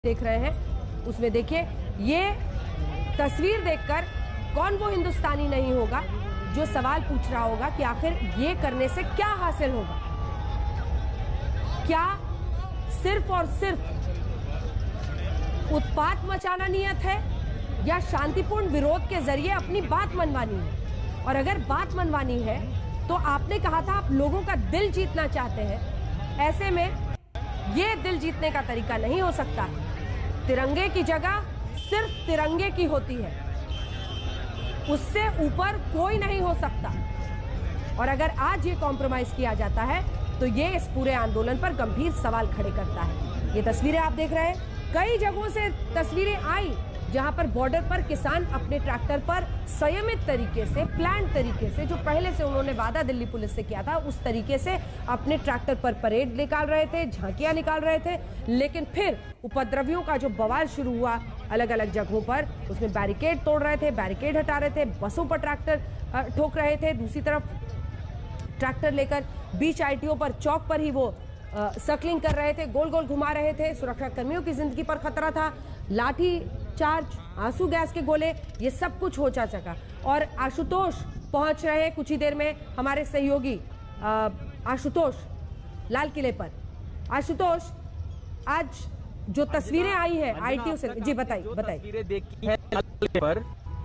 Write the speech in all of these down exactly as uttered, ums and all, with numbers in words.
देख रहे हैं उसमें देखिए ये तस्वीर देखकर कौन वो हिंदुस्तानी नहीं होगा जो सवाल पूछ रहा होगा कि आखिर ये करने से क्या हासिल होगा। क्या सिर्फ और सिर्फ उत्पात मचाना नियत है या शांतिपूर्ण विरोध के जरिए अपनी बात मनवानी है? और अगर बात मनवानी है तो आपने कहा था आप लोगों का दिल जीतना चाहते हैं, ऐसे में ये दिल जीतने का तरीका नहीं हो सकता। तिरंगे की जगह सिर्फ तिरंगे की होती है, उससे ऊपर कोई नहीं हो सकता। और अगर आज ये कॉम्प्रोमाइज किया जाता है तो ये इस पूरे आंदोलन पर गंभीर सवाल खड़े करता है। ये तस्वीरें आप देख रहे हैं, कई जगहों से तस्वीरें आई जहां पर बॉर्डर पर किसान अपने ट्रैक्टर पर संयमित तरीके से, प्लान तरीके से, जो पहले से उन्होंने वादा दिल्ली पुलिस से किया था उस तरीके से अपने ट्रैक्टर पर परेड निकाल रहे थे, झांकियां निकाल रहे थे। लेकिन फिर उपद्रवियों का जो बवाल शुरू हुआ अलग अलग जगहों पर, उसमें बैरिकेड तोड़ रहे थे, बैरिकेड हटा रहे थे, बसों पर ट्रैक्टर ठोक रहे थे, दूसरी तरफ ट्रैक्टर लेकर बीच आईटीओ पर, चौक पर ही वो सर्कलिंग कर रहे थे, गोल गोल घुमा रहे थे। सुरक्षा कर्मियों की जिंदगी पर खतरा था, लाठी चार्ज, आंसू गैस के गोले, ये सब कुछ हो जा सका। और आशुतोष पहुंच रहे हैं कुछ ही देर में, हमारे सहयोगी आशुतोष लाल किले पर। आशुतोष, आज जो तस्वीरें आई है आईटीओ से, जी बताइए बताइए। तस्वीरें देखी है लाल किले पर,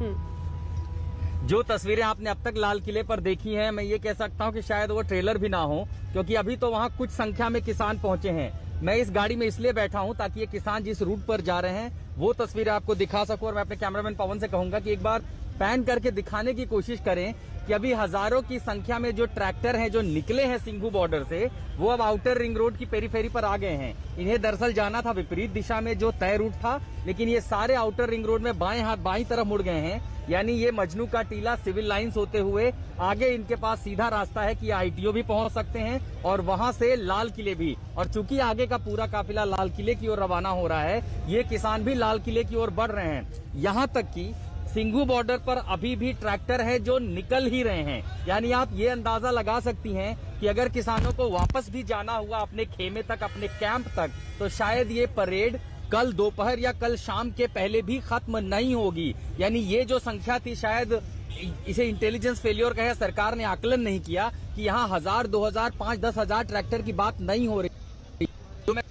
जो तस्वीरें आपने अब तक लाल किले पर देखी हैं, मैं ये कह सकता हूं कि शायद वो ट्रेलर भी ना हो, क्योंकि अभी तो वहां कुछ संख्या में किसान पहुंचे हैं। मैं इस गाड़ी में इसलिए बैठा हूं ताकि ये किसान जिस रूट पर जा रहे हैं वो तस्वीरें आपको दिखा सकूं। और मैं अपने कैमरामैन पवन से कहूंगा कि एक बार पैन करके दिखाने की कोशिश करें कि अभी हजारों की संख्या में जो ट्रैक्टर हैं जो निकले हैं सिंघू बॉर्डर से, वो अब आउटर रिंग रोड की पेरीफेरी पर आ गए हैं। इन्हें दरअसल जाना था विपरीत दिशा में जो तय रूट था, लेकिन ये सारे आउटर रिंग रोड में बाएं हाथ बाईं तरफ मुड़ गए हैं। यानी ये मजनू का टीला, सिविल लाइंस होते हुए आगे इनके पास सीधा रास्ता है कि आईटीओ भी पहुंच सकते हैं और वहां से लाल किले भी। और चूंकि आगे का पूरा काफिला लाल किले की ओर रवाना हो रहा है, ये किसान भी लाल किले की ओर बढ़ रहे हैं। यहाँ तक कि सिंघू बॉर्डर पर अभी भी ट्रैक्टर है जो निकल ही रहे हैं। यानी आप ये अंदाजा लगा सकती हैं कि अगर किसानों को वापस भी जाना हुआ अपने खेमे तक, अपने कैंप तक, तो शायद ये परेड कल दोपहर या कल शाम के पहले भी खत्म नहीं होगी। यानी ये जो संख्या थी, शायद इसे इंटेलिजेंस फेलियर कहे, सरकार ने आकलन नहीं किया कि यहाँ हजार, दो हजार, पांच, दस हजार ट्रैक्टर की बात नहीं हो रही। तो मैं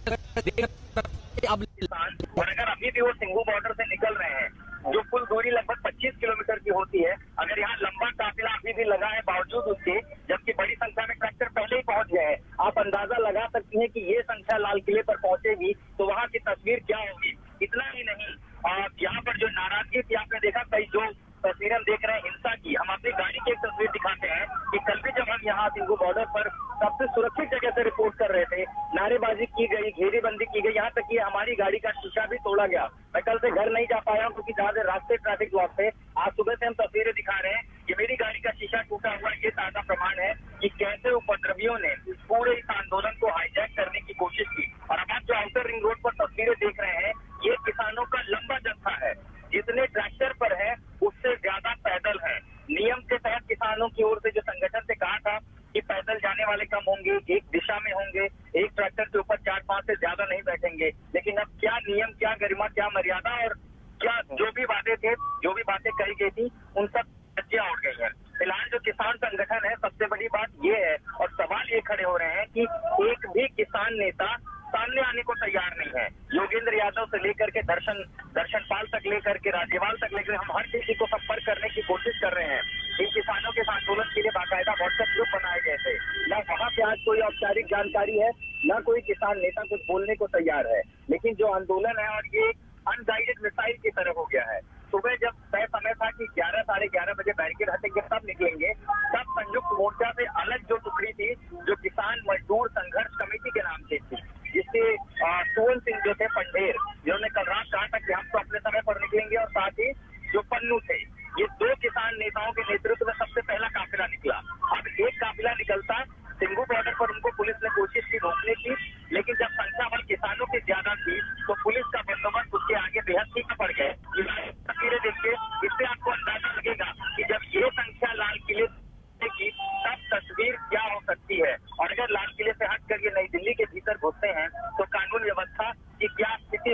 अब और अगर अभी भी वो सिंघू बॉर्डर से निकल रहे हैं, जो कुल दूरी लगभग पच्चीस किलोमीटर की होती है, अगर यहाँ लंबा काफिला अभी भी लगा है बावजूद उसके, जबकि बड़ी संख्या में ट्रैक्टर पहले ही पहुंच गए हैं, आप अंदाजा लगा सकती हैं कि ये संख्या लाल किले पर पहुंचेगी तो वहाँ की तस्वीर क्या होगी। इतना ही नहीं, और यहाँ पर जो नाराजगी थी आपने देखा, कई जो तस्वीरें हम देख रहे हैं हिंसा की, हम अपनी गाड़ी की एक तस्वीर दिखाते हैं कि कल भी जब हम यहाँ सिंघू बॉर्डर पर सबसे सुरक्षित जगह से रिपोर्ट कर रहे थे, नारेबाजी की गई, घेरेबंदी की गई, यहाँ तक कि हमारी गाड़ी का शीशा भी तोड़ा गया। मैं कल से घर नहीं जा पाया हूँ क्योंकि ज्यादा रास्ते ट्रैफिक ब्लॉक थे। आज सुबह से हम तस्वीरें दिखा रहे हैं कि मेरी गाड़ी का शीशा टूटा हुआ, ये ताजा प्रमाण है कि कैसे उपद्रवियों ने पूरे इस आंदोलन को हाईजैक करने की कोशिश की। और अब आप जो आउटर रिंग रोड पर तस्वीरें देख रहे हैं, ये किसानों का लंबा जत्था है, जितने ट्रैक्टर पर है उससे ज्यादा पैदल है। नियम के तहत किसानों की ओर से जो संगठन से कहा था कि पैदल जाने वाले कम होंगे, एक दिशा में होंगे, एक ट्रैक्टर के ऊपर चार पांच से ज्यादा नहीं बैठेंगे, लेकिन अब क्या नियम, क्या गरिमा, क्या मर्यादा और क्या जो भी वादे थे, जो भी बातें कही गई थी, उन सब धज्जियां उड़ गई हैं। फिलहाल जो किसान संगठन है, सबसे बड़ी बात ये है और सवाल ये खड़े हो रहे हैं कि एक भी किसान नेता सामने आने को तैयार नहीं है। योगेंद्र यादव से लेकर के दर्शन दर्शन पाल तक लेकर के राज्यपाल तक लेकर हम हर किसी को संपर्क करने की कोशिश कर रहे हैं। इन किसानों के आंदोलन के लिए बाकायदा व्हाट्सएप ग्रुप बनाए गए थे, न वहाँ पे आज कोई औपचारिक जानकारी है, न कोई किसान नेता कुछ बोलने को तैयार है। लेकिन जो आंदोलन है और ये अनगाइडेड मिसाइल की तरफ हो गया है। सुबह जब तय समय था कि ग्यारह साढ़े ग्यारह बजे बैरिकेड हटेंगे तब निकलेंगे, तब संयुक्त मोर्चा से अलग जो टुकड़ी थी, जो किसान मजदूर संघर्ष कमेटी के नाम से थी, जिससे सुवन सिंह जो थे पंडेर, जिन्होंने कल रात कहा था कि हम तो अपने समय पर निकलेंगे, और साथ ही जो पन्नू थे, ये दो किसान नेताओं के नेतृत्व में सबसे पहला काफिला निकला। अब एक काफिला निकलता, सिंघू बॉर्डर पर उनको पुलिस ने कोशिश की रोकने की, लेकिन जब संख्या बल किसानों की ज्यादा थी तो पुलिस का बंदोबस्त उसके आगे बेहद फीका पड़ गए। तस्वीरें देखिए, इससे आपको अंदाजा लगेगा कि जब ये संख्या लाल किले की, तब तस्वीर क्या हो सकती है। और अगर लाल किले से हटकर ये नई दिल्ली के भीतर घुसते हैं तो कानून व्यवस्था की क्या स्थिति हो सकती है।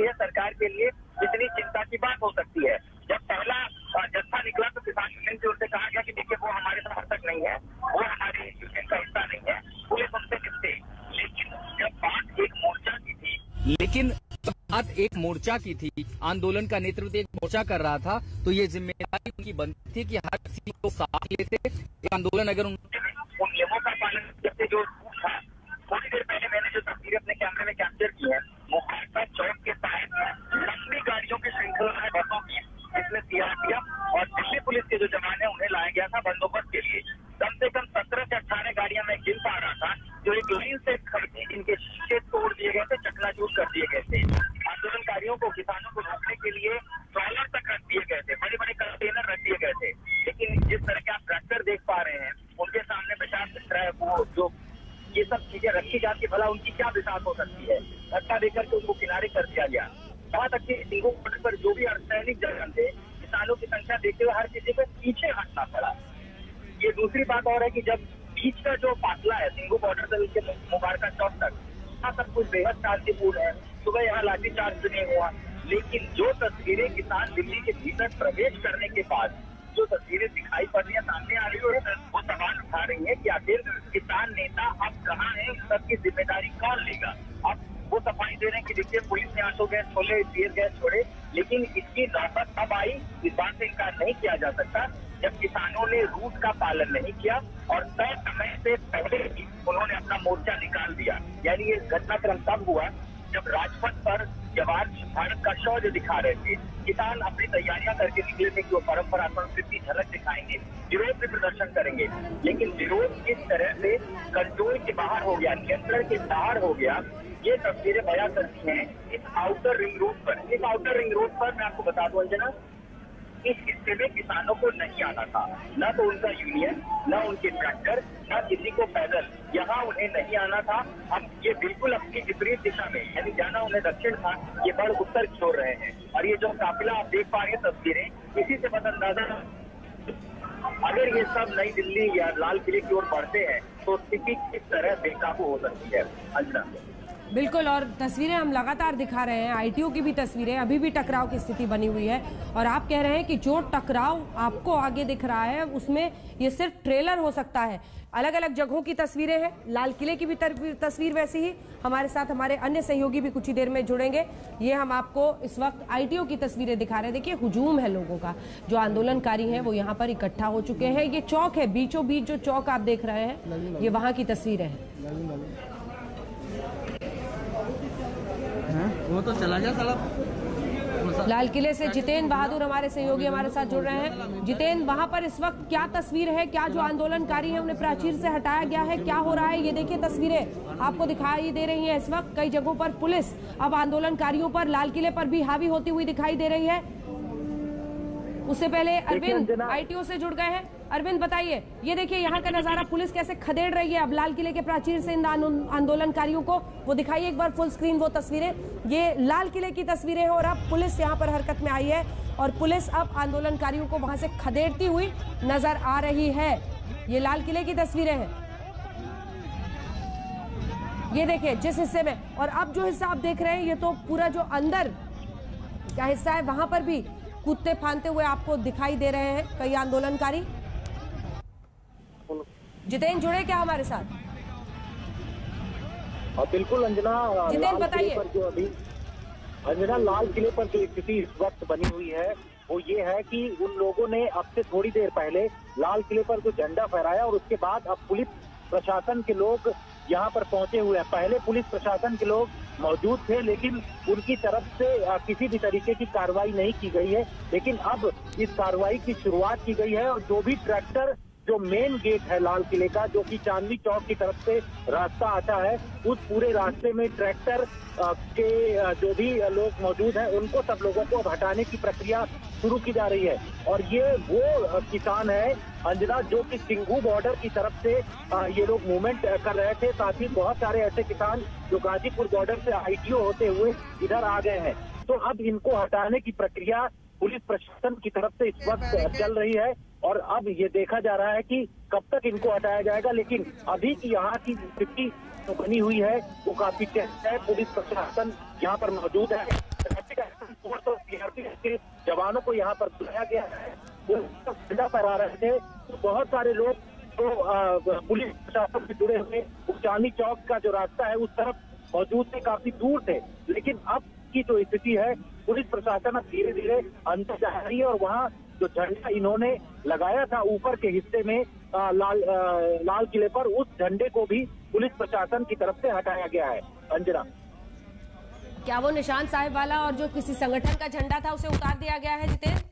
ये सरकार के लिए कितनी चिंता की बात हो सकती है। जब पहला जत्था निकला तो किसान यूनियन की ओर से कहा गया कि देखिए वो हमारे समर्थक नहीं है, वो हमारे यूनियन का हिस्सा नहीं है, पुलिस उनसे किससे। लेकिन जब बात एक मोर्चा की थी लेकिन बात एक मोर्चा की थी, आंदोलन का नेतृत्व एक मोर्चा कर रहा था, तो ये जिम्मेदारी उनकी बनती थी कि हर किसी को साथ लेते। आंदोलन अगर उन नियमों का पालन करते जो था, थोड़ी देर पहले मैंने जो तस्वीरें अपने कैमरे में कैप्चर की है, मुहासा चौक के साइड लंबी गाड़ियों की श्रृंखला है बसों की, जिसमें सीआरपीएफ और दिल्ली पुलिस के जो जवान है उन्हें लाया गया था बंदोबस्त के लिए। कम से कम सत्रह से अठारह गाड़ियां मैं गिन पा रहा था जो एक लाइन से खड़ी थी, जिनके शीशे तोड़ दिए गए थे, चकनाचूर कर दिए गए थे। आंदोलनकारियों को, किसानों को रोकने के लिए ट्रॉलर तक रख दिए गए थे, बड़े बड़े कंटेनर रख दिए गए थे। लेकिन जिस तरह के आप ट्रैक्टर देख पा रहे हैं, उनके सामने बेचारा वो जो ये सब चीजें रखी जाती, भला उनकी क्या विशाल हो सकती है। धक्का देकर के उनको किनारे कर दिया गया। यहाँ तक कि सिंगू बॉर्डर पर जो भी अर्धसैनिक जवान थे, किसानों की संख्या देखते हुए हर किसी को पीछे हटना पड़ा। ये दूसरी बात और है कि जब बीच का जो फासला है सिंगू बॉर्डर से लेकर मुबारका चौक तक, यहाँ सब कुछ बेहद शांतिपूर्ण है। सुबह यहाँ लाठीचार्ज नहीं हुआ, लेकिन जो तस्वीरें किसान दिल्ली के भीतर प्रवेश करने के बाद जो तस्वीरें दिखाई पड़ रही है, सामने आ रही है, वो सवाल उठा रही है कि आखिर किसान नेता अब कहाँ है, उस सबकी जिम्मेदारी कौन लेगा। अब वो सफाई दे रहे हैं कि देखिए पुलिस ने आंसू गैस छोड़े, टीयर गैस छोड़े, लेकिन इसकी नौबत अब आई, इस बात से इनकार नहीं किया जा सकता जब किसानों ने रूट का पालन नहीं किया और तय समय से पहले ही उन्होंने अपना मोर्चा निकाल दिया। यानी ये घटनाक्रम तब हुआ जब राजपथ पर जवान भारत का शौर्य दिखा रहे थे। किसान अपनी तैयारियां करके निकले थे कि वो परंपरा संस्कृति झलक दिखाएंगे, विरोध भी प्रदर्शन करेंगे, लेकिन विरोध किस तरह से कंट्रोल के बाहर हो गया, नियंत्रण के बाहर हो गया, ये तस्वीरें बयां करती हैं इस आउटर रिंग रोड पर। इस आउटर रिंग रोड पर मैं आपको बता दूं अंजना, इस हिस्से में किसानों को नहीं आना था, न तो उनका यूनियन, न उनके ट्रैक्टर, न किसी को पैदल, यहाँ उन्हें नहीं आना था। अब ये बिल्कुल अपनी विपरीत दिशा में, यानी जाना उन्हें दक्षिण था, ये बढ़ उत्तर की ओर रहे हैं। और ये जो काफिला आप देख पा रहे हैं तस्वीरें, इसी से बस अंदाजा, अगर ये सब नई दिल्ली या लाल किले की ओर बढ़ते हैं तो स्थिति किस तरह बेकाबू हो सकती है। अंजना बिल्कुल, और तस्वीरें हम लगातार दिखा रहे हैं, आईटीओ की भी तस्वीरें, अभी भी टकराव की स्थिति बनी हुई है। और आप कह रहे हैं कि जो टकराव आपको आगे दिख रहा है उसमें ये सिर्फ ट्रेलर हो सकता है। अलग अलग जगहों की तस्वीरें हैं, लाल किले की भी तस्वीर वैसी ही। हमारे साथ हमारे अन्य सहयोगी भी कुछ ही देर में जुड़ेंगे। ये हम आपको इस वक्त आईटीओ की तस्वीरें दिखा रहे हैं। देखिए हुजूम है लोगों का, जो आंदोलनकारी हैं वो यहाँ पर इकट्ठा हो चुके हैं। ये चौक है, बीचों बीच जो चौक आप देख रहे हैं, ये वहाँ की तस्वीरें हैं। वो तो चला गया साला। लाल किले से जितेन बहादुर हमारे सहयोगी हमारे साथ जुड़ रहे हैं। जितेन, वहां पर इस वक्त क्या तस्वीर है, क्या जो आंदोलनकारी हैं उन्हें प्राचीर से हटाया गया है, क्या हो रहा है? ये देखिए तस्वीरें आपको दिखाई दे रही हैं। इस वक्त कई जगहों पर पुलिस अब आंदोलनकारियों पर, लाल किले पर भी हावी होती हुई दिखाई दे रही है। उससे पहले अरविंद आईटीओ से जुड़ गए हैं। अरविंद बताइए, ये देखिए यहाँ का नजारा, पुलिस कैसे खदेड़ रही है अब लाल किले के प्राचीर से इन आंदोलनकारियों को। वो दिखाइए एक बार फुल स्क्रीन वो तस्वीरें। ये लाल किले की तस्वीरें हैं और अब पुलिस यहाँ पर हरकत में आई है और पुलिस अब आंदोलनकारियों को वहां से खदेड़ती हुई नजर आ रही है। ये लाल किले की तस्वीरें हैं, ये देखिए जिस हिस्से में, और अब जो हिस्सा आप देख रहे हैं ये तो पूरा जो अंदर का हिस्सा है, वहां पर भी कूदते फांदते हुए आपको दिखाई दे रहे हैं कई आंदोलनकारी। जितेन जुड़े क्या हमारे साथ? बिल्कुल अंजना, जितेन बताइए। पर जो अभी अंजना लाल किले पर जो स्थिति इस वक्त बनी हुई है वो ये है कि उन लोगों ने अब से थोड़ी देर पहले लाल किले पर जो झंडा फहराया और उसके बाद अब पुलिस प्रशासन के लोग यहाँ पर पहुंचे हुए हैं। पहले पुलिस प्रशासन के लोग मौजूद थे लेकिन उनकी तरफ से किसी भी तरीके की कार्रवाई नहीं की गई है, लेकिन अब इस कार्रवाई की शुरुआत की गई है और जो भी ट्रैक्टर, जो मेन गेट है लाल किले का, जो कि चांदनी चौक की तरफ से रास्ता आता है, उस पूरे रास्ते में ट्रैक्टर के जो भी लोग मौजूद हैं उनको, सब लोगों को अब हटाने की प्रक्रिया शुरू की जा रही है। और ये वो किसान है अंजना जो कि सिंघू बॉर्डर की तरफ से ये लोग मूवमेंट कर रहे थे। साथ ही बहुत सारे ऐसे किसान जो गाजीपुर बॉर्डर से आईटीओ होते हुए इधर आ गए हैं। तो अब इनको हटाने की प्रक्रिया पुलिस प्रशासन की तरफ से इस वक्त चल रही है और अब ये देखा जा रहा है कि कब तक इनको हटाया जाएगा। लेकिन अभी की यहाँ की स्थिति जो बनी हुई है वो काफी टेंस है। पुलिस प्रशासन यहाँ पर मौजूद है। के जवानों को यहाँ पर बुलाया गया है, वो झंडा फहरा रहे थे। तो बहुत सारे लोग तो पुलिस प्रशासन से जुड़े हुए चांदनी चौक का जो रास्ता है उस तरफ मौजूद थे, काफी दूर थे। लेकिन अब की जो स्थिति है, पुलिस प्रशासन अब धीरे धीरे अंदर जा रही है और वहाँ जो झंडा इन्होंने लगाया था ऊपर के हिस्से में आ, लाल आ, लाल किले पर, उस झंडे को भी पुलिस प्रशासन की तरफ से हटाया गया है। अंजना, क्या वो निशान साहिब वाला और जो किसी संगठन का झंडा था उसे उतार दिया गया है जितेंद्र?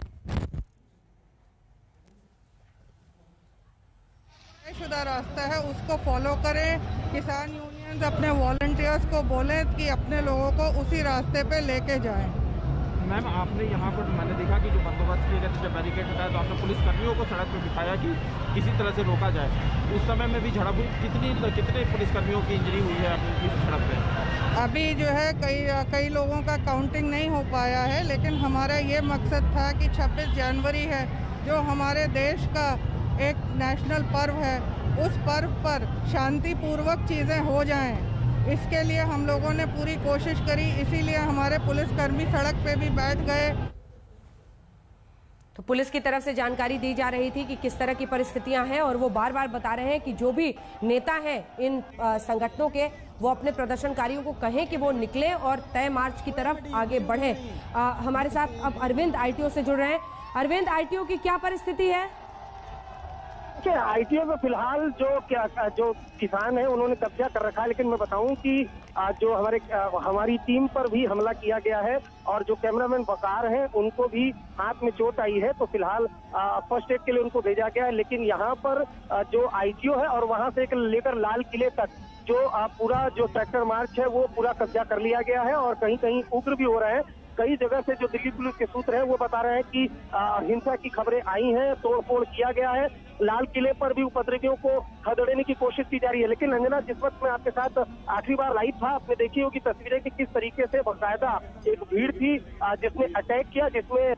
शुदा रास्ता है, उसको फॉलो करें। किसान यूनियंस अपने वॉलंटियर्स को बोले कि अपने लोगों को उसी रास्ते पे लेके जाएं। मैम, आपने यहाँ पर मैंने देखा कि जो बंदोबस्त किए गए थे, जब बैरिकेड हटाया तो आपने पुलिस कर्मियों को सड़क पर बिठाया कि किसी तरह से रोका जाए। उस समय में भी झड़प हुई, कितनी कितने पुलिसकर्मियों की इंजरी हुई है अपनी इस सड़क पे? अभी जो है कई कई लोगों का काउंटिंग नहीं हो पाया है, लेकिन हमारा ये मकसद था कि छब्बीस जनवरी है जो हमारे देश का एक नेशनल पर्व है, उस पर्व पर शांतिपूर्वक चीज़ें हो जाएं। इसके लिए हम लोगों ने पूरी कोशिश करी, इसीलिए हमारे पुलिसकर्मी सड़क पे भी बैठ गए। तो पुलिस की तरफ से जानकारी दी जा रही थी कि किस तरह की परिस्थितियां हैं और वो बार बार बता रहे हैं कि जो भी नेता हैं इन संगठनों के, वो अपने प्रदर्शनकारियों को कहें कि वो निकले और तय मार्च की तरफ आगे बढ़ें। आ, हमारे साथ अब अरविंद आईटीओ से जुड़ रहे हैं। अरविंद, आईटीओ की क्या परिस्थिति है? आईटीओ में फिलहाल जो क्या जो किसान है उन्होंने कब्जा कर रखा है, लेकिन मैं बताऊं कि जो हमारे हमारी टीम पर भी हमला किया गया है और जो कैमरामैन वकार हैं उनको भी हाथ में चोट आई है। तो फिलहाल फर्स्ट एड के लिए उनको भेजा गया है। लेकिन यहाँ पर जो आईटीओ है और वहाँ से लेकर लाल किले तक जो पूरा जो ट्रैक्टर मार्च है वो पूरा कब्जा कर लिया गया है और कहीं कहीं उग्र भी हो रहे हैं। कई जगह से जो दिल्ली पुलिस के सूत्र हैं वो बता रहे हैं कि हिंसा की खबरें आई हैं, तोड़फोड़ किया गया है। लाल किले पर भी उपद्रवियों को खदेड़ने की कोशिश की जा रही है। लेकिन अंजना, जिस वक्त मैं आपके साथ आखिरी बार लाइव था, आपने देखी होगी तस्वीरें कि किस तरीके से बाकायदा एक भीड़ थी जिसने अटैक किया, जिसमें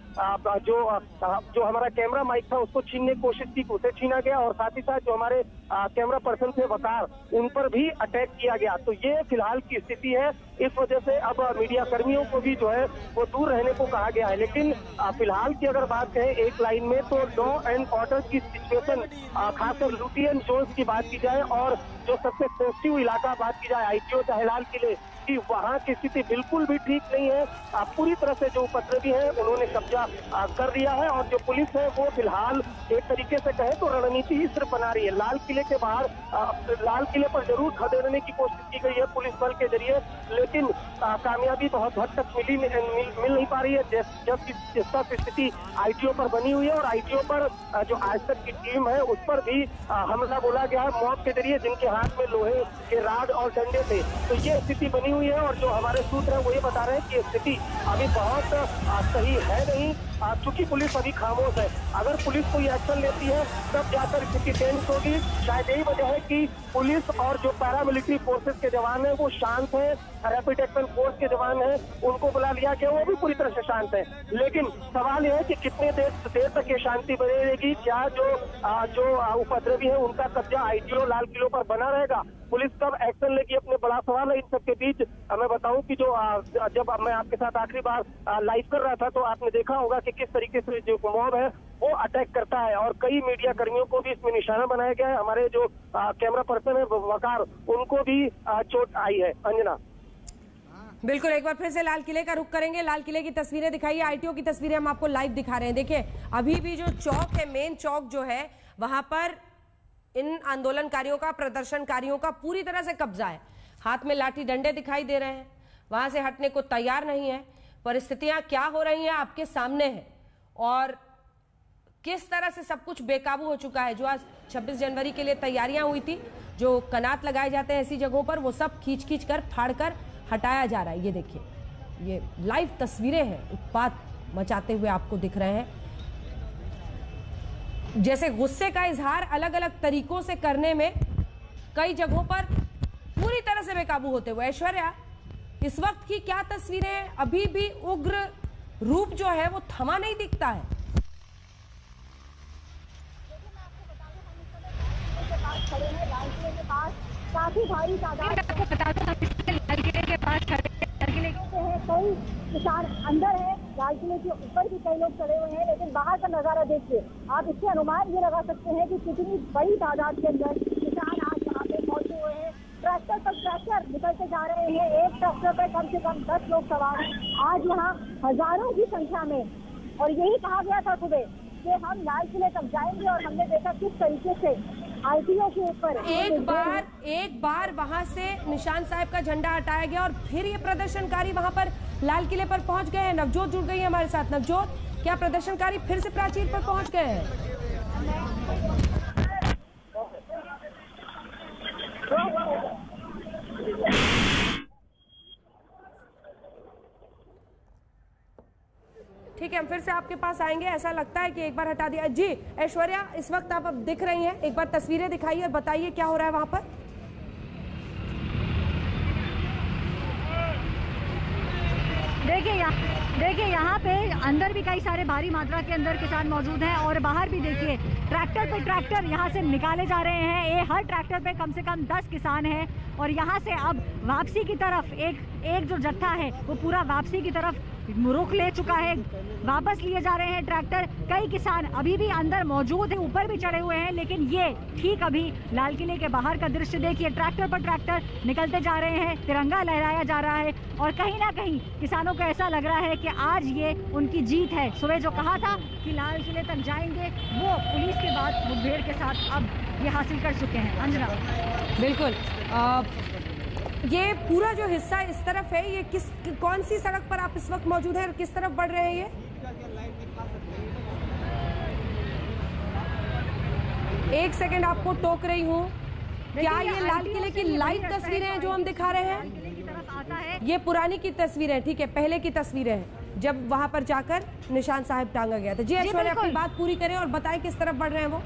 जो जो हमारा कैमरा माइक था उसको छीनने की कोशिश की, उसे छीना गया और साथ ही साथ जो हमारे कैमरा पर्सन थे वकार, उन पर भी अटैक किया गया। तो ये फिलहाल की स्थिति है। इस वजह से अब मीडिया कर्मियों को भी जो है वो दूर रहने को कहा गया है। लेकिन फिलहाल की अगर बात करें एक लाइन में, तो लॉ एंड ऑर्डर की सिचुएशन खासकर लुटियन जोन्स की बात की जाए और जो सबसे सेंसिटिव इलाका बात की जाए आईटीओ चाहे लाल किले की, वहाँ की स्थिति बिल्कुल भी ठीक नहीं है। पूरी तरह से जो उपद्रवी हैं उन्होंने कब्जा कर लिया है और जो पुलिस है वो फिलहाल एक तरीके से कहे तो रणनीति ही सिर्फ बना रही है। लाल किले के बाहर लाल किले पर जरूर खदेड़ने की कोशिश की गई है पुलिस बल के जरिए, लेकिन कामयाबी बहुत हद तक मिली मिल, मिल नहीं पा रही है। जब जिस तरह स्थिति आईटीओ पर बनी हुई है और आईटीओ पर जो आज तक की टीम है उस पर भी हमला बोला गया है मॉब के जरिए, जिनके हाथ में लोहे के राड और डंडे थे। तो ये स्थिति बनी हुई है और जो हमारे सूत्र हैं वो ये बता रहे हैं कि स्थिति अभी बहुत सही है नहीं, चूंकि पुलिस अभी खामोश है। अगर पुलिस कोई एक्शन लेती है तब जाकर स्थिति टेंस होगी। शायद यही वजह है कि पुलिस और जो पैरामिलिट्री फोर्सेस के जवान हैं वो शांत हैं, रैपिड एक्शन फोर्स के जवान हैं उनको बुला लिया गया, वो भी पूरी तरह से शांत है। लेकिन सवाल यह है कि कितने देर देर तक ये शांति बनी रहेगी, क्या जो जो उपद्रवी है उनका कब्जा आईटीओ लाल किलों पर बना रहेगा, पुलिस कब एक्शन लेगी, अपने बड़ा सवाल है। इन सबके बीच मैं बताऊं कि जो जब मैं आपके साथ आखिरी बार लाइव कर रहा था तो आपने देखा होगा कि किस तरीके से जो मॉब है वो अटैक करता है और कई मीडिया कर्मियों को भी इसमें निशाना बनाया गया है। हमारे जो कैमरा पर्सन है वकार, उनको भी चोट आई है। अंजना, बिल्कुल, एक बार फिर से लाल किले का रुख करेंगे। लाल किले की तस्वीरें दिखाइए, आईटीओ की तस्वीरें हम आपको लाइव दिखा रहे हैं। देखिए, अभी भी जो चौक है, मेन चौक जो है, वहां पर इन आंदोलनकारियों का, प्रदर्शनकारियों का पूरी तरह से कब्जा है। हाथ में लाठी डंडे दिखाई दे रहे हैं, वहां से हटने को तैयार नहीं है। परिस्थितियां क्या हो रही हैं आपके सामने है और किस तरह से सब कुछ बेकाबू हो चुका है। जो आज छब्बीस जनवरी के लिए तैयारियां हुई थी, जो कनात लगाए जाते हैं ऐसी जगहों पर, वो सब खींच खींच कर फाड़ कर हटाया जा रहा है। ये देखिए, ये लाइव तस्वीरें हैं, उत्पात मचाते हुए आपको दिख रहे हैं। जैसे गुस्से का इजहार अलग अलग तरीकों से करने में कई जगहों पर पूरी तरह से बेकाबू होते हुए। ऐश्वर्या, इस वक्त की क्या तस्वीरें? अभी भी उग्र रूप जो है वो थमा नहीं दिखता है। खड़े हैं लाल किले के पास, काफी भारी तादाद। आपको बता दूं, हम इसके लाल किले के पास खड़े हैं। कई किसान अंदर है, लाल किले के ऊपर भी कई लोग चढ़े हुए हैं, लेकिन बाहर का नजारा देखिए आप, इससे अनुमान ये लगा सकते हैं कि कितनी बड़ी तादाद के अंदर किसान आज यहाँ पे पहुंचे हुए हैं। ट्रैक्टर पर ट्रैक्टर निकलते जा रहे हैं, एक ट्रैक्टर पर कम से कम दस लोग सवार हैं आज यहाँ हजारों की संख्या में। और यही कहा गया था सुबह कि हम लाल किले तक जाएंगे, और हमने देखा किस तरीके से आईटीओ के ऊपर एक बार एक बार वहां से निशान साहब का झंडा हटाया गया और फिर ये प्रदर्शनकारी वहां पर लाल किले पर पहुंच गए हैं। नवजोत जुड़ गई है हमारे साथ। नवजोत, क्या प्रदर्शनकारी फिर से प्राचीर पर पहुंच गए हैं? ठीक है, हम फिर से आपके पास आएंगे। ऐसा लगता है कि एक बार हटा दिया। जी ऐश्वर्या, इस वक्त आप अब दिख रही हैं, एक बार तस्वीरें दिखाइए और बताइए क्या हो रहा है वहां पर। देखिए यहाँ देखिए यहाँ पे अंदर भी कई सारे भारी मात्रा के अंदर किसान मौजूद हैं, और बाहर भी देखिए ट्रैक्टर पे ट्रैक्टर यहाँ से निकाले जा रहे हैं। ये हर ट्रैक्टर पे कम से कम दस किसान हैं, और यहाँ से अब वापसी की तरफ एक एक जो जत्था है वो पूरा वापसी की तरफ रुख ले चुका है। वापस लिए जा रहे हैं ट्रैक्टर। कई किसान अभी भी अंदर मौजूद है, ऊपर भी चढ़े हुए हैं, लेकिन ये ठीक अभी लाल किले के बाहर का दृश्य देखिए। ट्रैक्टर पर ट्रैक्टर निकलते जा रहे हैं, तिरंगा लहराया जा रहा है, और कहीं ना कहीं किसानों को ऐसा लग रहा है कि आज ये उनकी जीत है। सुबह जो कहा था कि लाल किले तक जाएंगे, वो पुलिस के बाद मुठभेड़ के साथ अब ये हासिल कर चुके हैं। अंजना, बिल्कुल। आ, ये पूरा जो हिस्सा इस तरफ है, ये किस कौन सी सड़क पर आप इस वक्त मौजूद हैं और किस तरफ बढ़ रहे हैं? ये एक सेकंड आपको टोक रही हूँ। क्या ये लाल किले की लाइव तस्वीरें हैं जो हम दिखा रहे हैं? ये पुरानी की तस्वीरें, ठीक है, पहले की तस्वीरें हैं जब वहां पर जाकर निशान साहब टांगा गया था। जी ऐश्वर्या, अपनी बात पूरी करें और बताएं किस तरफ बढ़ रहे हैं वो।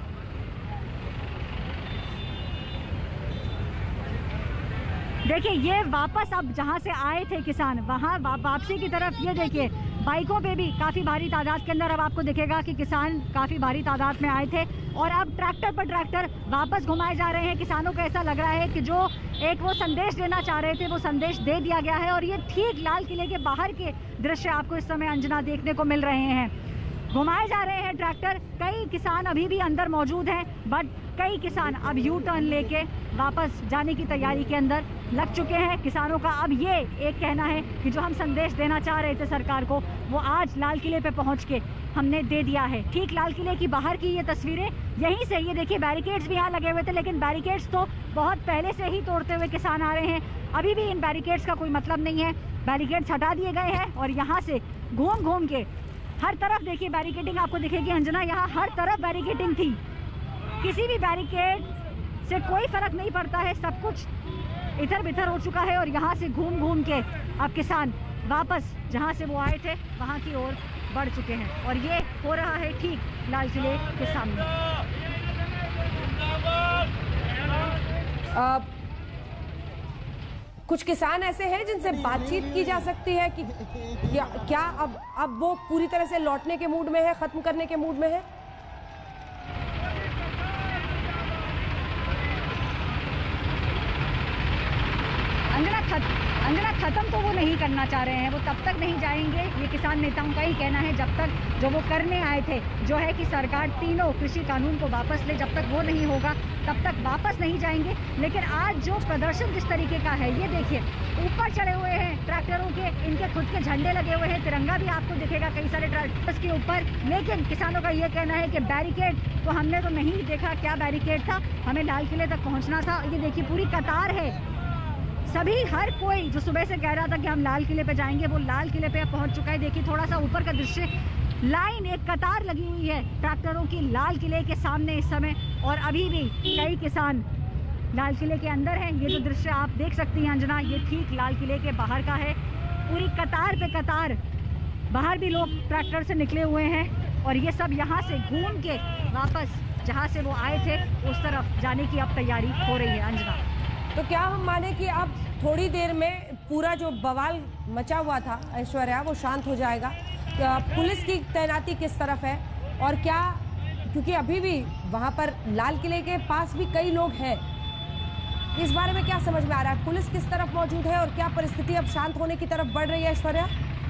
देखिए ये वापस अब जहां से आए थे किसान, वहां वा, वापसी की तरफ ये देखिए बाइकों पे भी काफ़ी भारी तादाद के अंदर अब आपको दिखेगा कि किसान काफ़ी भारी तादाद में आए थे, और अब ट्रैक्टर पर ट्रैक्टर वापस घुमाए जा रहे हैं। किसानों को ऐसा लग रहा है कि जो एक वो संदेश देना चाह रहे थे वो संदेश दे दिया गया है, और ये ठीक लाल किले के बाहर के दृश्य आपको इस समय अंजना देखने को मिल रहे हैं। घुमाए जा रहे हैं ट्रैक्टर। कई किसान अभी भी अंदर मौजूद हैं, बट कई किसान अब यू टर्न लेके वापस जाने की तैयारी के अंदर लग चुके हैं। किसानों का अब ये एक कहना है कि जो हम संदेश देना चाह रहे थे सरकार को, वो आज लाल किले पे पहुंच के हमने दे दिया है। ठीक लाल किले की बाहर की ये तस्वीरें, यहीं से ये देखिए बैरिकेड्स भी यहाँ लगे हुए थे, लेकिन बैरिकेड्स तो बहुत पहले से ही तोड़ते हुए किसान आ रहे हैं। अभी भी इन बैरिकेड्स का कोई मतलब नहीं है। बैरिकेड्स हटा दिए गए हैं, और यहाँ से घूम घूम के हर तरफ देखिए बैरिकेडिंग आपको दिखेगी। अंजना, यहाँ हर तरफ बैरिकेडिंग थी, किसी भी बैरिकेड से कोई फर्क नहीं पड़ता है, सब कुछ इधर बिधर हो चुका है, और यहाँ से घूम घूम के अब किसान वापस जहाँ से वो आए थे वहाँ की ओर बढ़ चुके हैं, और ये हो रहा है ठीक लाल किले के सामने। आ, कुछ किसान ऐसे हैं जिनसे बातचीत की जा सकती है कि क्या, क्या अब अब वो पूरी तरह से लौटने के मूड में है, खत्म करने के मूड में है? अंजना खत, अंजना खत्म तो वो नहीं करना चाह रहे हैं, वो तब तक नहीं जाएंगे। ये किसान नेताओं का ही कहना है, जब तक जो वो करने आए थे, जो है कि सरकार तीनों कृषि कानून को वापस ले, जब तक वो नहीं होगा तब तक वापस नहीं जाएंगे। लेकिन आज जो प्रदर्शन जिस तरीके का है, ये देखिए ऊपर चढ़े हुए हैं ट्रैक्टरों के, इनके खुद के झंडे लगे हुए हैं, तिरंगा भी आपको दिखेगा कई सारे ट्रैक्टर्स के ऊपर। लेकिन किसानों का ये कहना है कि बैरिकेड तो हमने तो नहीं देखा, क्या बैरिकेड था, हमें लाल किले तक पहुँचना था। ये देखिए पूरी कतार है, सभी हर कोई जो सुबह से कह रहा था कि हम लाल किले पे जाएंगे, वो लाल किले पे पहुंच चुका है। देखिए थोड़ा सा ऊपर का दृश्य, लाइन एक कतार लगी हुई है ट्रैक्टरों की लाल किले के सामने इस समय, और अभी भी कई किसान लाल किले के अंदर हैं। ये जो दृश्य आप देख सकती हैं अंजना, ये ठीक लाल किले के बाहर का है। पूरी कतार पे कतार, बाहर भी लोग ट्रैक्टर से निकले हुए हैं, और ये सब यहाँ से घूम के वापस जहाँ से वो आए थे उस तरफ जाने की अब तैयारी हो रही है। अंजना, तो क्या हम माने कि अब थोड़ी देर में पूरा जो बवाल मचा हुआ था ऐश्वर्या, वो शांत हो जाएगा? पुलिस की तैनाती किस तरफ है, और क्या, क्योंकि अभी भी वहां पर लाल किले के पास भी कई लोग हैं, इस बारे में क्या समझ में आ रहा है? पुलिस किस तरफ मौजूद है और क्या परिस्थिति अब शांत होने की तरफ बढ़ रही है ऐश्वर्या?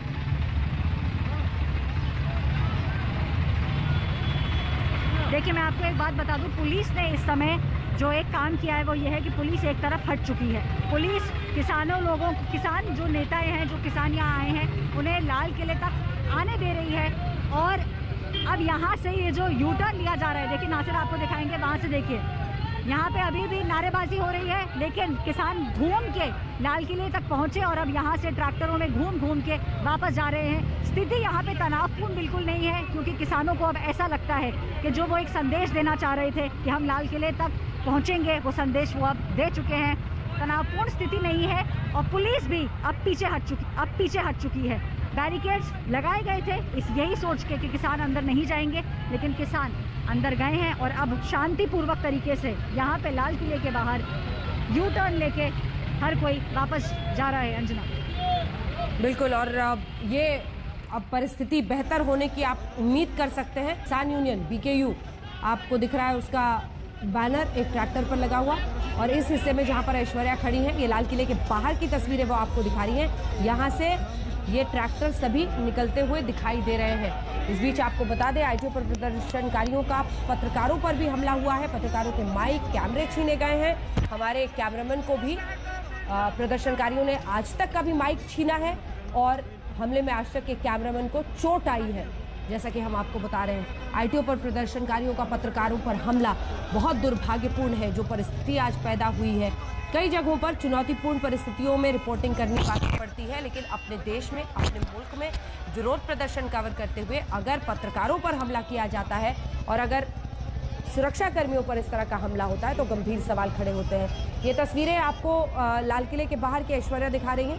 देखिए, मैं आपको एक बात बता दूं, पुलिस ने इस समय जो एक काम किया है वो ये है कि पुलिस एक तरफ हट चुकी है। पुलिस किसानों लोगों किसान जो नेताएं हैं, जो किसान यहाँ आए हैं, उन्हें लाल किले तक आने दे रही है। और अब यहाँ से ये जो यू टर्न लिया जा रहा है, देखिए नासिर आपको दिखाएंगे, वहाँ से देखिए, यहाँ पे अभी भी नारेबाजी हो रही है, लेकिन किसान घूम के लाल किले तक पहुँचे और अब यहाँ से ट्रैक्टरों में घूम घूम के वापस जा रहे हैं। स्थिति यहाँ पे तनावपूर्ण बिल्कुल नहीं है, क्योंकि किसानों को अब ऐसा लगता है कि जो वो एक संदेश देना चाह रहे थे कि हम लाल किले तक पहुँचेंगे, वो संदेश वो अब दे चुके हैं। तनावपूर्ण स्थिति नहीं है और पुलिस भी अब पीछे हट चुकी अब पीछे हट चुकी है। बैरिकेड्स लगाए गए थे इस यही सोच के कि किसान अंदर नहीं जाएंगे, लेकिन किसान अंदर गए हैं और अब शांतिपूर्वक तरीके से यहाँ पे लाल किले के बाहर यू टर्न लेके हर कोई वापस जा रहा है। अंजना, बिल्कुल, और ये अब परिस्थिति बेहतर होने की आप उम्मीद कर सकते हैं। किसान यूनियन बीकेयू आपको दिख रहा है, उसका बैनर एक ट्रैक्टर पर लगा हुआ, और इस हिस्से में जहाँ पर ऐश्वर्या खड़ी हैं, ये लाल किले के बाहर की तस्वीरें वो आपको दिखा रही हैं। यहाँ से ये ट्रैक्टर सभी निकलते हुए दिखाई दे रहे हैं। इस बीच आपको बता दें, आईटीओ पर प्रदर्शनकारियों का पत्रकारों पर भी हमला हुआ है। पत्रकारों के माइक, कैमरे छीने गए हैं। हमारे कैमरामैन को भी प्रदर्शनकारियों ने आज तक का भी माइक छीना है और हमले में आज तक के कैमरामैन को चोट आई है, जैसा कि हम आपको बता रहे हैं। आईटीओ पर प्रदर्शनकारियों का पत्रकारों पर हमला बहुत दुर्भाग्यपूर्ण है। जो परिस्थिति आज पैदा हुई है, कई जगहों पर चुनौतीपूर्ण परिस्थितियों में रिपोर्टिंग करनी पड़ती है, लेकिन अपने देश में, अपने मुल्क में विरोध प्रदर्शन कवर करते हुए अगर पत्रकारों पर हमला किया जाता है और अगर सुरक्षा कर्मियों पर इस तरह का हमला होता है तो गंभीर सवाल खड़े होते हैं। ये तस्वीरें आपको लाल किले के बाहर की ऐश्वर्या दिखा रही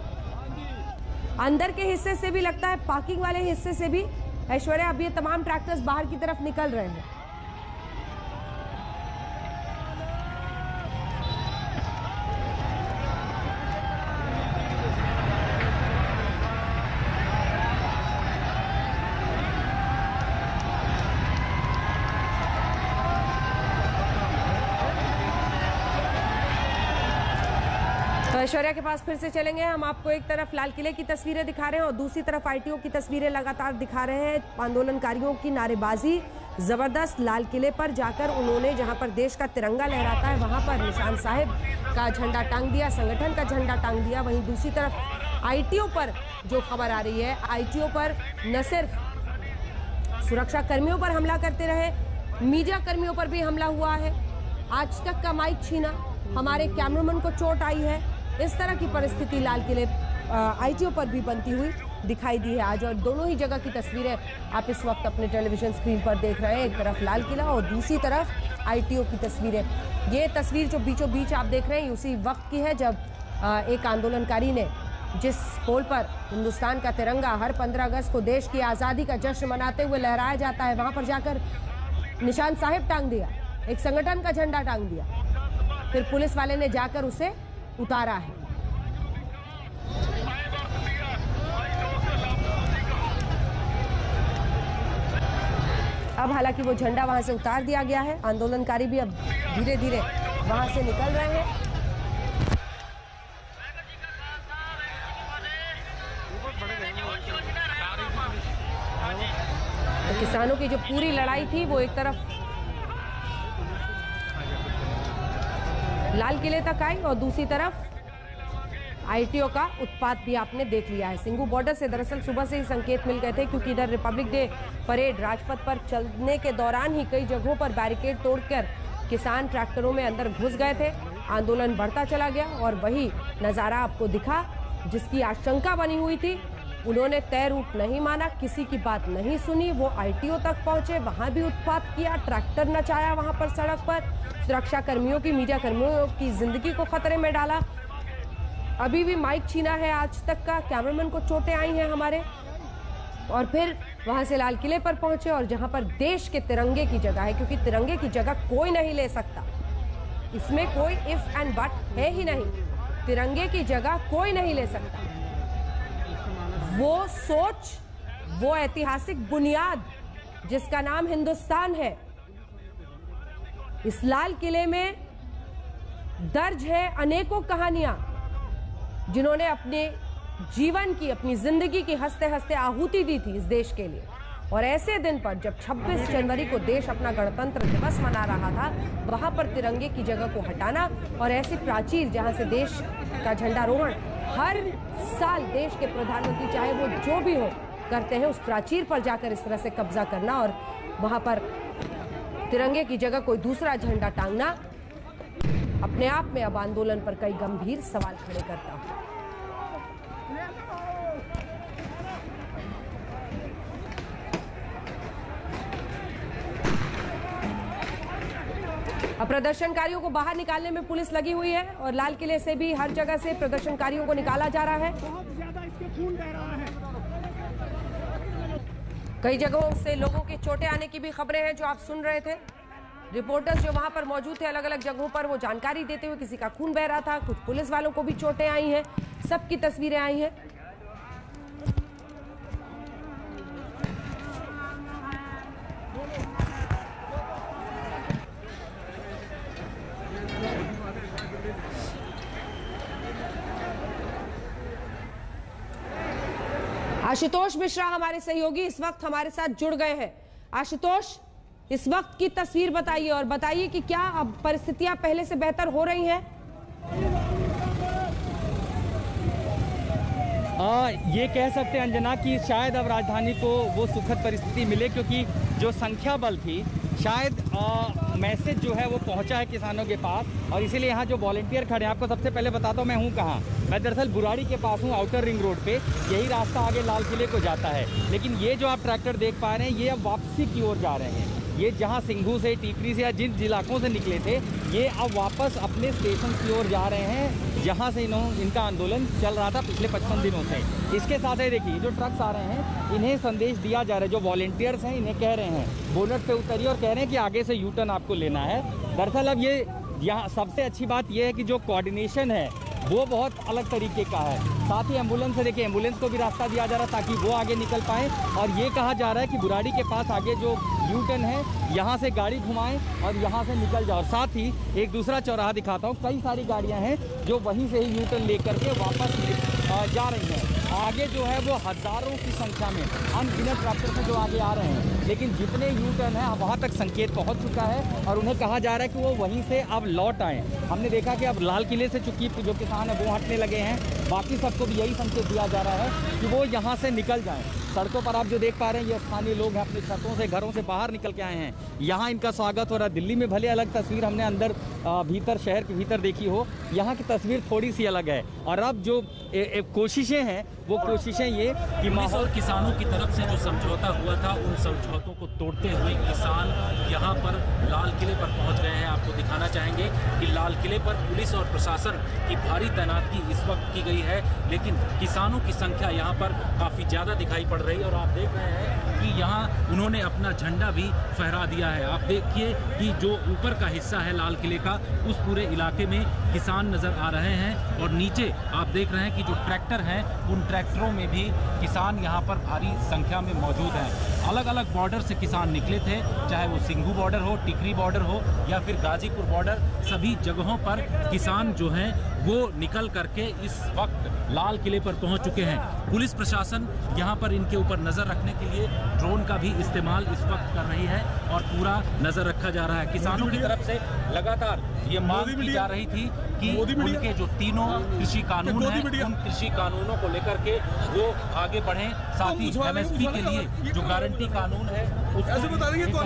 हैं। अंदर के हिस्से से भी लगता है, पार्किंग वाले हिस्से से भी ऐश्वर्या, अब ये तमाम ट्रैक्टर्स बाहर की तरफ निकल रहे हैं। तो ऐश्वर्या के पास फिर से चलेंगे हम। आपको एक तरफ लाल किले की तस्वीरें दिखा रहे हैं और दूसरी तरफ आईटीओ की तस्वीरें लगातार दिखा रहे हैं। आंदोलनकारियों की नारेबाजी जबरदस्त। लाल किले पर जाकर उन्होंने, जहां पर देश का तिरंगा लहराता है, वहां पर निशान साहिब का झंडा टांग दिया, संगठन का झंडा टांग दिया। वहीं दूसरी तरफ आईटीओ पर जो खबर आ रही है, आईटीओ पर न सिर्फ सुरक्षा कर्मियों पर हमला करते रहे, मीडिया कर्मियों पर भी हमला हुआ है। आज तक का माइक छीना, हमारे कैमरामैन को चोट आई है। इस तरह की परिस्थिति लाल किले आईटीओ पर भी बनती हुई दिखाई दी है आज, और दोनों ही जगह की तस्वीरें आप इस वक्त अपने टेलीविजन स्क्रीन पर देख रहे हैं। एक तरफ लाल किला और दूसरी तरफ आईटीओ की तस्वीरें। ये तस्वीर जो बीचों बीच आप देख रहे हैं, उसी वक्त की है जब एक आंदोलनकारी ने, जिस पोल पर हिंदुस्तान का तिरंगा हर पंद्रह अगस्त को देश की आज़ादी का जश्न मनाते हुए लहराया जाता है, वहां पर जाकर निशान साहिब टांग दिया, एक संगठन का झंडा टांग दिया। फिर पुलिस वाले ने जाकर उसे उतारा है। अब हालांकि वो झंडा वहां से उतार दिया गया है। आंदोलनकारी भी अब धीरे धीरे वहां से निकल रहे हैं। तो किसानों की जो पूरी लड़ाई थी वो एक तरफ लाल किले तक आई और दूसरी तरफ आईटीओ का उत्पात भी आपने देख लिया है। सिंघू बॉर्डर से दरअसल सुबह से ही संकेत मिल गए थे, क्योंकि इधर रिपब्लिक डे परेड राजपथ पर चलने के दौरान ही कई जगहों पर बैरिकेड तोड़कर किसान ट्रैक्टरों में अंदर घुस गए थे। आंदोलन बढ़ता चला गया और वही नज़ारा आपको दिखा जिसकी आशंका बनी हुई थी। उन्होंने तय रूट नहीं माना, किसी की बात नहीं सुनी, वो आईटीओ तक पहुंचे, वहां भी उत्पात किया, ट्रैक्टर नचाया वहां पर सड़क पर, सुरक्षा कर्मियों की, मीडिया कर्मियों की जिंदगी को खतरे में डाला। अभी भी माइक छीना है आज तक का, कैमरामैन को चोटें आई हैं हमारे, और फिर वहां से लाल किले पर पहुंचे और जहां पर देश के तिरंगे की जगह है, क्योंकि तिरंगे की जगह कोई नहीं ले सकता, इसमें कोई इफ एंड बट है ही नहीं। तिरंगे की जगह कोई नहीं ले सकता। वो सोच, वो ऐतिहासिक बुनियाद जिसका नाम हिंदुस्तान है, इस लाल किले में दर्ज है अनेकों कहानियां जिन्होंने अपने जीवन की, अपनी जिंदगी की हंसते हंसते आहुति दी थी इस देश के लिए। और ऐसे दिन पर जब छब्बीस जनवरी को देश अपना गणतंत्र दिवस मना रहा था, वहां पर तिरंगे की जगह को हटाना और ऐसी प्राचीर जहां से देश का झंडारोहण हर साल देश के प्रधानमंत्री चाहे वो जो भी हो करते हैं, उस प्राचीर पर जाकर इस तरह से कब्जा करना और वहां पर तिरंगे की जगह कोई दूसरा झंडा टांगना अपने आप में अब आंदोलन पर कई गंभीर सवाल खड़े करता है। अब प्रदर्शनकारियों को बाहर निकालने में पुलिस लगी हुई है और लाल किले से भी हर जगह से प्रदर्शनकारियों को निकाला जा रहा है। कई जगहों से लोगों की चोटें आने की भी खबरें हैं जो आप सुन रहे थे। रिपोर्टर्स जो वहां पर मौजूद थे अलग अलग जगहों पर वो जानकारी देते हुए, किसी का खून बह रहा था, कुछ पुलिस वालों को भी चोटें आई हैं, सबकी तस्वीरें आई हैं। आशुतोष मिश्रा हमारे सहयोगी इस वक्त हमारे साथ जुड़ गए हैं। आशुतोष, इस वक्त की तस्वीर बताइए और बताइए कि क्या अब परिस्थितियां पहले से बेहतर हो रही हैं? आ, ये कह सकते हैं अंजना कि शायद अब राजधानी को वो सुखद परिस्थिति मिले, क्योंकि जो संख्या बल थी शायद मैसेज जो है वो पहुंचा है किसानों के पास। और इसीलिए यहाँ जो वॉलंटियर खड़े हैं, आपको सबसे पहले बताता हूँ मैं हूँ कहाँ। मैं दरअसल बुराड़ी के पास हूँ, आउटर रिंग रोड पे। यही रास्ता आगे लाल किले को जाता है, लेकिन ये जो आप ट्रैक्टर देख पा रहे हैं ये अब वापसी की ओर जा रहे हैं। ये जहाँ सिंघू से, टीकरी से या जिन इलाकों से निकले थे, ये अब वापस अपने स्टेशन की ओर जा रहे हैं जहाँ से इन्हों इनका आंदोलन चल रहा था पिछले पचपन दिनों से। इसके साथ ही देखिए जो ट्रक्स आ रहे हैं, इन्हें संदेश दिया जा रहा है, जो वॉलंटियर्स हैं इन्हें कह रहे हैं बोनट से उतरिए और कह रहे हैं कि आगे से यू टर्न आपको लेना है। दरअसल अब ये यहाँ सबसे अच्छी बात यह है कि जो कोऑर्डिनेशन है वो बहुत अलग तरीके का है। साथ ही एम्बुलेंस से देखिए, एम्बुलेंस को भी रास्ता दिया जा रहा है ताकि वो आगे निकल पाएँ। और ये कहा जा रहा है कि बुराड़ी के पास आगे जो यू टर्न है, यहाँ से गाड़ी घुमाएं और यहाँ से निकल जाओ। साथ ही एक दूसरा चौराहा दिखाता हूँ, कई सारी गाड़ियाँ हैं जो वहीं से ही यू टर्न लेकर के वापस जा रही हैं। आगे जो है वो हज़ारों की संख्या में अनगिनत ट्रैक्टर से जो आगे आ रहे हैं, लेकिन जितने यू टर्न है वहाँ तक संकेत पहुँच चुका है और उन्हें कहा जा रहा है कि वो वहीं से अब लौट आएँ। हमने देखा कि अब लाल किले से चूँकि जो किसान है वो हटने लगे हैं, बाकी सबको भी यही संकेत दिया जा रहा है कि वो यहाँ से निकल जाएँ। सड़कों पर आप जो देख पा रहे हैं, ये स्थानीय लोग हैं, अपने छतों से, घरों से बाहर निकल के आए हैं। यहाँ इनका स्वागत हो रहा है। दिल्ली में भले अलग तस्वीर हमने अंदर भीतर शहर के भीतर देखी हो, यहाँ की तस्वीर थोड़ी सी अलग है। और अब जो कोशिशें हैं वो कोशिशें ये कि माहौल किसानों की तरफ से जो समझौता हुआ था, उन समझौतों को तोड़ते हुए किसान यहाँ पर लाल किले पर पहुँच गए हैं। आपको दिखाना चाहेंगे कि लाल किले पर पुलिस और प्रशासन की भारी तैनाती इस वक्त की गई है, लेकिन किसानों की संख्या यहाँ पर काफ़ी ज़्यादा दिखाई पड़ रही है। और आप देख रहे हैं कि यहाँ उन्होंने अपना झंडा भी फहरा दिया है। आप देखिए कि जो ऊपर का हिस्सा है लाल किले का, उस पूरे इलाके में किसान नज़र आ रहे हैं। और नीचे आप देख रहे हैं कि जो ट्रैक्टर हैं, उन ट्रैक्टरों में भी किसान यहाँ पर भारी संख्या में मौजूद हैं। अलग अलग बॉर्डर से किसान निकले थे, चाहे वो सिंघू बॉर्डर हो, टिकरी बॉर्डर हो या फिर गाजीपुर बॉर्डर, सभी जगहों पर किसान जो हैं वो निकल करके इस वक्त लाल किले पर पहुंच चुके हैं। पुलिस प्रशासन यहाँ पर इनके ऊपर नज़र रखने के लिए ड्रोन का भी इस्तेमाल इस वक्त कर रही है और पूरा नज़र रखा जा रहा है। किसानों की तरफ से लगातार ये मांग की जा रही थी कि उनके जो तीनों कृषि कानून हैं, उन कृषि कानूनों को लेकर के वो आगे बढ़ें। साथ ही एमएसपी के लिए जो गारंटी कानून है उसको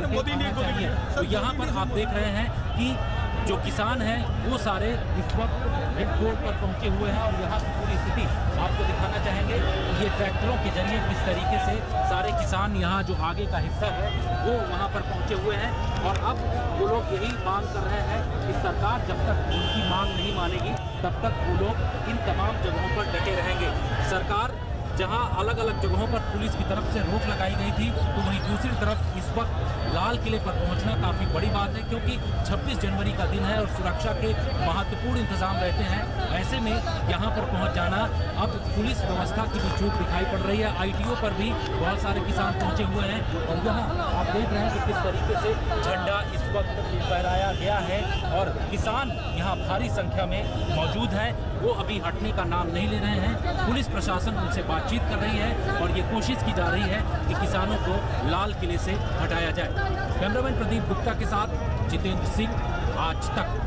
चाहिए। तो यहाँ पर आप देख रहे हैं कि जो किसान हैं वो सारे इस वक्त एयरपोर्ट पर पहुंचे हुए हैं और यहाँ की पूरी स्थिति आपको दिखाना चाहेंगे। ये ट्रैक्टरों के जरिए किस तरीके से सारे किसान यहाँ जो आगे का हिस्सा है वो वहाँ पर पहुंचे हुए हैं। और अब वो लोग यही मांग कर रहे हैं कि सरकार जब तक उनकी मांग नहीं मानेगी तब तक वो लोग इन तमाम जगहों पर डटे रहेंगे। सरकार जहां अलग अलग जगहों पर पुलिस की तरफ से रोक लगाई गई थी, तो वहीं दूसरी तरफ इस वक्त लाल किले पर पहुंचना काफी बड़ी बात है, क्योंकि छब्बीस जनवरी का दिन है और सुरक्षा के महत्वपूर्ण इंतजाम रहते हैं। ऐसे में यहाँ पर पहुंच जाना, अब पुलिस व्यवस्था की भी चूक दिखाई पड़ रही है। आईटीओ पर भी बहुत सारे किसान पहुंचे हुए हैं और यहाँ आप देख रहे हैं कि किस तरीके से झंडा इस वक्त फहराया गया है और किसान यहाँ भारी संख्या में मौजूद हैं। वो अभी हटने का नाम नहीं ले रहे हैं। पुलिस प्रशासन उनसे बातचीत कर रही है और ये कोशिश की जा रही है कि किसानों को लाल किले से हटाया जाए। कैमरामैन प्रदीप गुप्ता के साथ जितेंद्र सिंह, आज तक।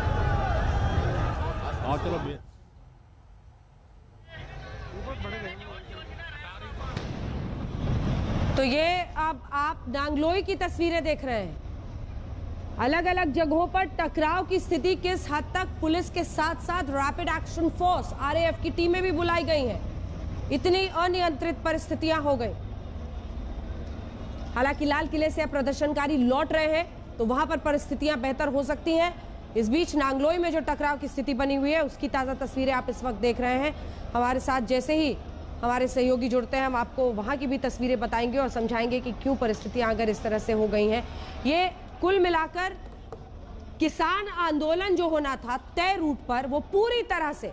तो ये अब आप नांगलोई की तस्वीरें देख रहे हैं। अलग अलग जगहों पर टकराव की स्थिति किस हद तक, पुलिस के साथ साथ रैपिड एक्शन फोर्स आरएएफ की टीमें भी बुलाई गई हैं। इतनी अनियंत्रित परिस्थितियां हो गई। हालांकि लाल किले से प्रदर्शनकारी लौट रहे हैं तो वहां पर परिस्थितियां बेहतर हो सकती हैं। इस बीच नांगलोई में जो टकराव की स्थिति बनी हुई है उसकी ताजा तस्वीरें आप इस वक्त देख रहे हैं। हमारे साथ जैसे ही हमारे सहयोगी जुड़ते हैं हम आपको वहां की भी तस्वीरें बताएंगे और समझाएंगे कि क्यों परिस्थितियां अगर इस तरह से हो गई हैं। ये कुल मिलाकर किसान आंदोलन जो होना था तय रूट पर, वो पूरी तरह से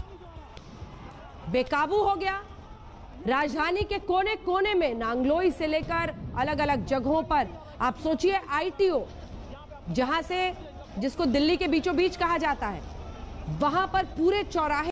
बेकाबू हो गया। राजधानी के कोने कोने में नांगलोई से लेकर अलग अलग जगहों पर आप सोचिए, आईटीओ जहां से जिसको दिल्ली के बीचों बीच कहा जाता है, वहां पर पूरे चौराहे